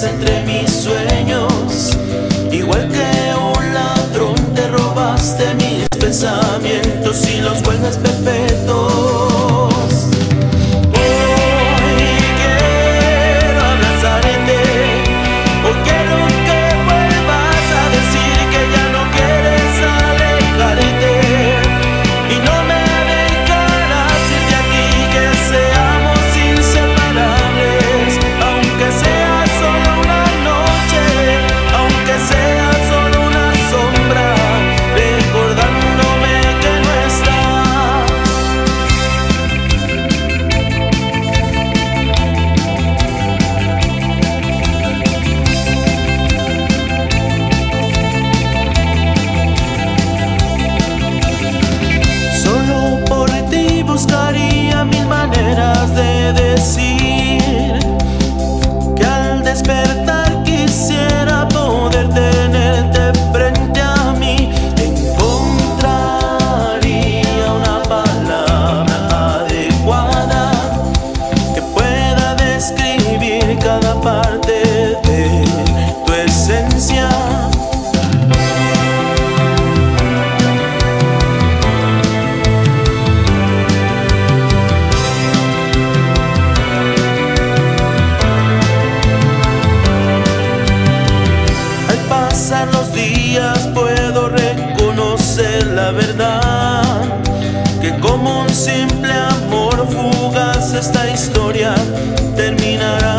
entre mis sueños. Igual que un ladrón te robaste mis pensamientos y los vuelves perfectos. Buscaría mil maneras de decir que al despertar quisiera poder tenerte frente a mí. Encontraría una palabra adecuada que pueda describir cada parte de tu esencia. Pasan los días, puedo reconocer la verdad, que como un simple amor fugaz esta historia terminará.